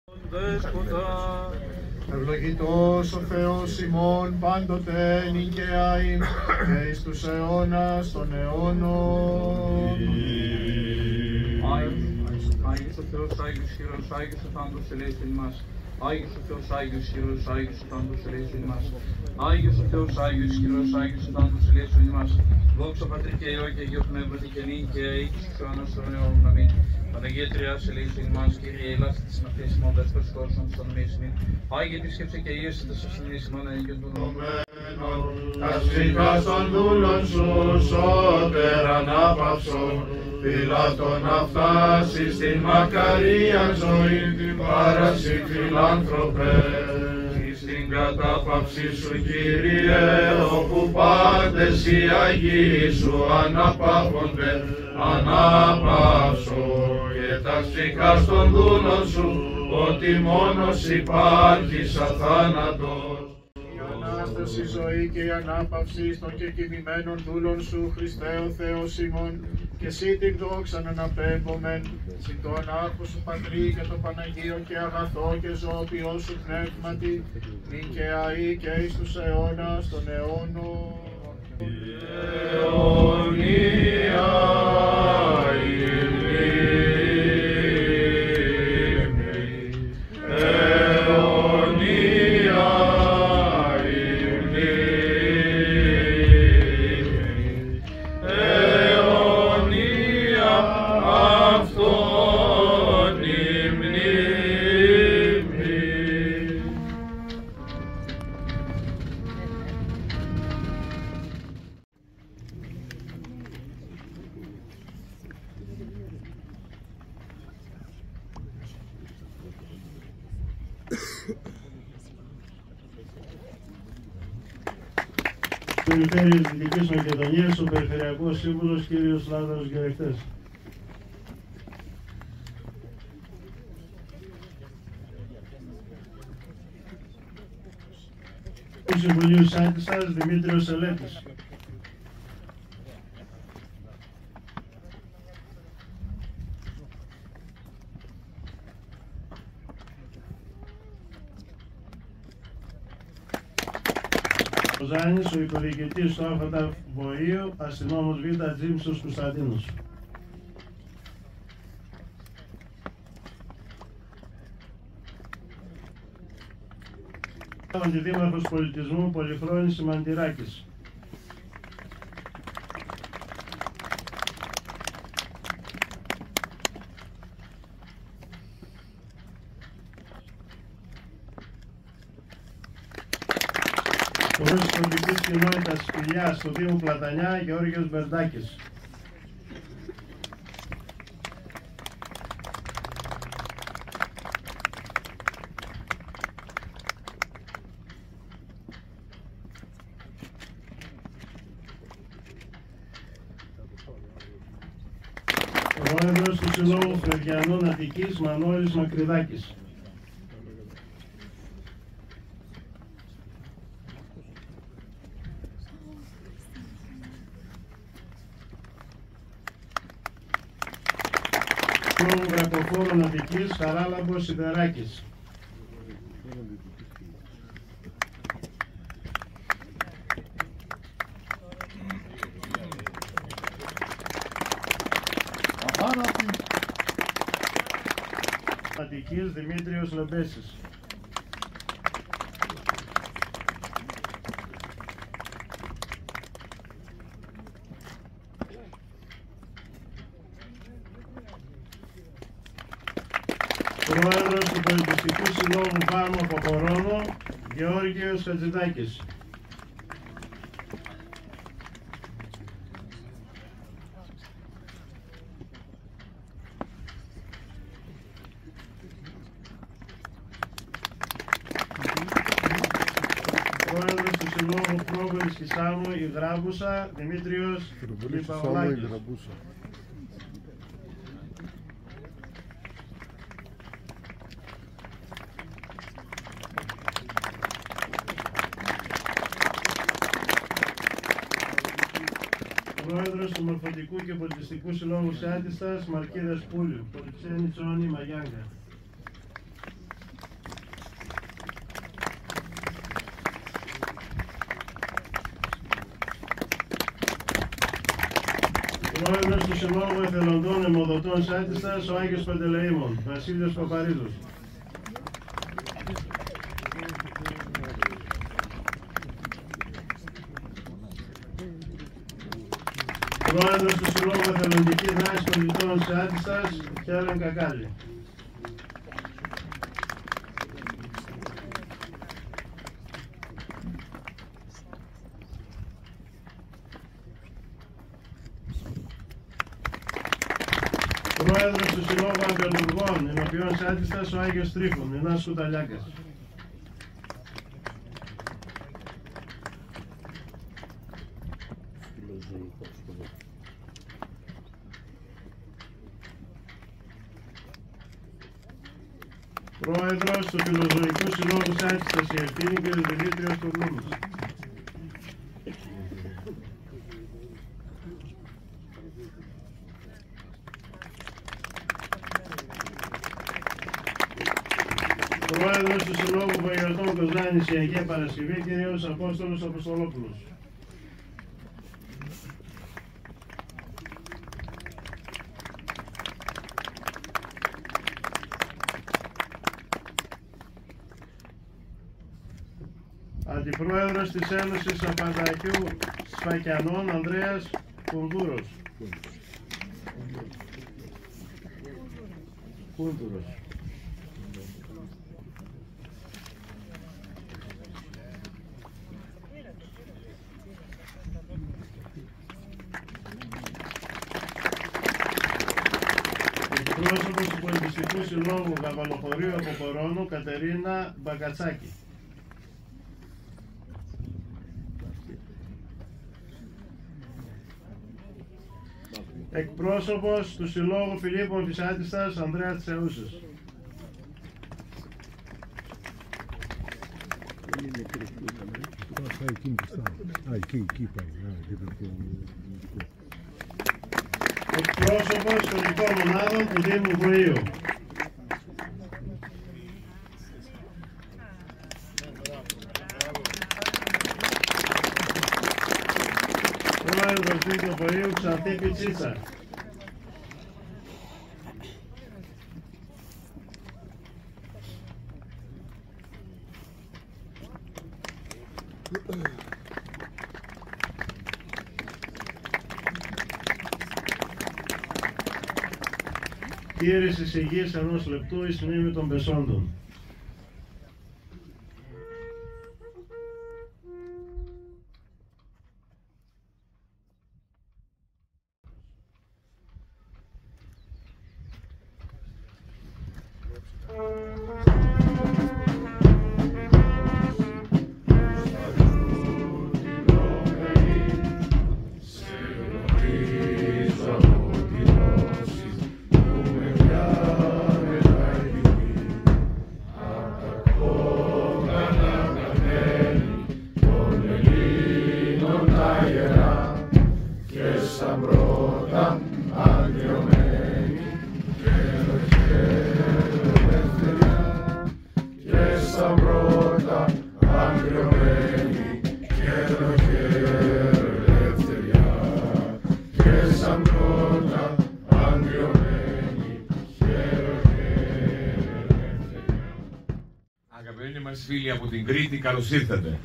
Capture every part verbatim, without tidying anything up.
Δέσποτα, ευλογητός ο Θεός ημών πάντοτε νικαία ειν και εις τους αιώνας των αιώνων. Άγιος ο Θεός, Άγιος χειρός, Άγιος ο θάνατος ελέησον ημάς. Άγιος ο Θεός, Άγιος χειρός, Άγιος ο θάνατος ελέησον ημάς. Άγιος ο Θεός, Άγιος χειρός, Άγιος ο θάνατος ελέησον ημάς. Δόξα Πατρί και Υιό και Αγίο Πνεύματι και νυν και αεί και στους αιώνας των αιώνων. Αμήν. Παναγία Τριάς ελέησον ημάς, Κύριε ελάστε της ναυτής ημών δέσπος κόσμων της ονομίας ημίν. Άγιε επίσκεψε και ίεσαι της ασθενής ημών ενίκαιον του νόμου. Τας ψυχάς των δούλων σου σώτερ ανάπαυσον, φυλάτων να φτάσεις στην μακαρία ζωή, την πάραση φιλάνθρωπε. Στην κατάπαυση σου Κύριε, όπου πάντες οι Αγίοι σου αναπαύονται, ανάπαυσον και τας ψυχάς των δούλων σου, ότι μόνος υπάρχεις αθάνατος. Η Ανάσταση, η ζωή και η ανάπαυση των κεκοιμημένων δούλων σου, Χριστέ ο Θεός ημών, και εσύ την δόξαν αναπέμπομεν, συν το ανάρχο σου Πατρί και το Παναγίο και αγαθό και ζωοποιό σου πνεύματι, νυν και αεί και εις τους αιώνας των αιώνων. Αιωνία η μνήμη, αιωνία η μνήμη, αιωνία αυτόν η μνήμη. Περιφέρειας Δυτικής Μακεδονίας, ο Περιφερειακός Σύμβουλος κ. Λάζαρος Γερευτές. Του Συμβουλίου Σάντισσας, Δημήτριος Ελέτης. Ο Ζάνης, ο οικοδιοικητής του ΑΦΑΤΑ Βοήου, αστυνόμος Β. Τζίμψος Κωνσταντίνος. Ο Αντιδήμαρχος Πολιτισμού Πολυφρόνης Σιμαντηράκης. Ο Πρόεδρος της Τοπικής Κοινότητας Φιλιάς του Δήμου Πλατανιά, Γεώργιος Μπερντάκης. Ο Πρόεδρος του Συλλόγου Φλεβιανών Αττικής, Μανώλης Μακρυδάκης. Συλλόγου Γραπτοφόρων Αττικής, Χαράλαμπος Σιδεράκης. Αττικής, Δημήτριος Λεμπέσης. Πρόεδρος του Πολιτιστικού Συλλόγου Βάμου Αποχωρώνου, Γεώργιος Χατζηδάκης. Πρόεδρος του Συλλόγου Πρόβερης Κισάμου, η Γράμπουσα, Δημήτριος Λιπαουλάκης. Πρόεδρος του Μορφωτικού και Πολιτιστικού Συλλόγου Σάντισσας, Μαρκίδας Πούλου, Πολυξένη Τσόνη Μαγιάγκα. Πρόεδρος του Συλλόγου Εθελοντών Αιμοδοτών Σάτιστας, ο Άγιος Παντελεήμων, Βασίλειος Παπαρίζος. Πρόεδρος του Συλλόγου Εθελοντικής Δράσης Πολιτών Σάτιστας, Χέλεν Κακάλη. Πρόεδρος του Συλλόγου Αγκαλουργών Ενωπιών Σάτιστας, ο Άγιος Τρίφων, Μινάς Κουταλιάκας. Πρόεδρος του Φιλοζωικού Συλλόγου Σάτιστας, η Ευθύνη κ. Δημήτριος Τουρνούμης. Πρόεδρος του Συλλόγου Βοηρατών Κοζάνης, η Αγία Παρασκευή, κ. Απόστολος Αποστολόπουλος. Αντιπρόεδρος της Ένωσης Απαντακιού Σφακιανών, Ανδρέας Κουνδούρος. Κούνδουρος. Εκπρόσωπος του Πολιτιστικού Συλλόγου Καβαλοχωρίου Αποκορώνου, Κατερίνα Μπακατσάκη. Εκπρόσωπος του Συλλόγου Φιλίππων Φυσάτιστας, Ανδρέας Τσεούσης. Εκπρόσωπος των ειδικών μονάδων του Δήμου Βοήου. Πρόεδρος Δήμου Βοήου, Ξαντή Πιτσίτσα. Τήρηση σιγής ενός λεπτού εις μνήμη των πεσόντων. Αγαπημένοι μας φίλοι από την Κρήτη, καλώς ήρθατε.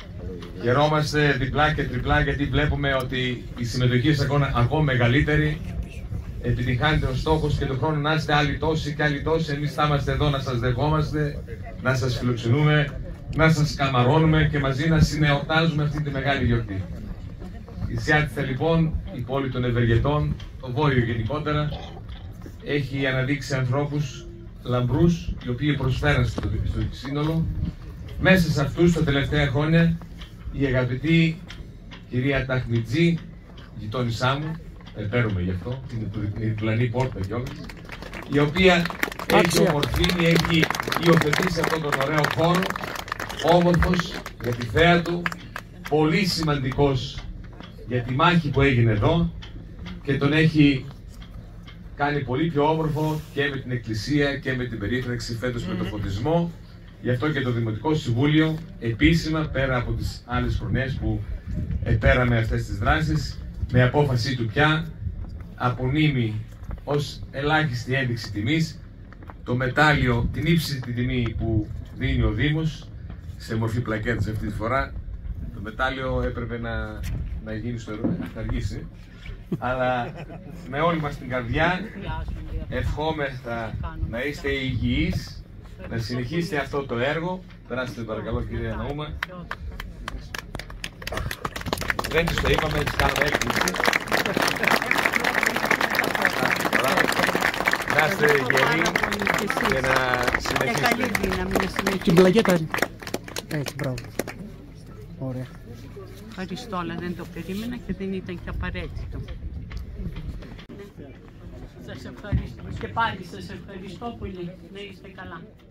Χαιρόμαστε διπλά και τριπλά γιατί βλέπουμε ότι η συμμετοχή σε ακόμα, ακόμα μεγαλύτερη. Επιτυχάνεται ο στόχος και τον χρόνο να είστε άλλοι τόσοι και άλλοι τόσοι. Εμείς θα είμαστε εδώ να σας δεχόμαστε, να σας φιλοξενούμε, να σας καμαρώνουμε και μαζί να συνεορτάζουμε αυτή τη μεγάλη γιορτή. Η Σιάτιστα λοιπόν, η πόλη των Ευεργετών, το Βόρειο γενικότερα, έχει αναδείξει ανθρώπους λαμπρούς, οι οποίοι προσφέραν στο, στο σύνολο. Μέσα σε αυτούς τα τελευταία χρόνια η αγαπητή κυρία Ταχμιτζή, γειτόνισά μου, επέρομαι γι' αυτό, είναι η διπλανή πόρτα κιόλας, η οποία έχει ομορφύνει, έχει υιοθετήσει αυτόν τον ωραίο χώρο, όμορφος για τη θέα του, πολύ σημαντικός για τη μάχη που έγινε εδώ και τον έχει κάνει πολύ πιο όμορφο και με την Εκκλησία και με την περίφραξη φέτος με το φωτισμό. Γι' αυτό και το Δημοτικό Συμβούλιο επίσημα, πέρα από τις άλλες χρονιές που επέραμε αυτές τις δράσεις, με απόφασή του πια απονείμει ως ελάχιστη ένδειξη τιμής το μετάλλιο, την ύψιστη τιμή που δίνει ο Δήμος σε μορφή πλακέτας αυτή τη φορά. Το μετάλλιο έπρεπε να, να γίνει στο έργο, να αργήσει, αλλά με όλη μας την καρδιά ευχόμεθα να είστε υγιείς, να συνεχίσετε αυτό το έργο. Περάστε παρακαλώ κυρία Ναούμα. Δεν της το είπαμε, της κάνουμε έκπληξη. Να είστε γεροί και να συνεχίσετε. Και καλή δύναμη να συνεχίσετε. Την πλακέτα. Έτσι, μπράβο. Ωραία. Ευχαριστώ, αλλά δεν το περίμενα και δεν ήταν και απαραίτητο. Σας ευχαριστώ. Και πάλι σας ευχαριστώ πολύ. Να είστε καλά.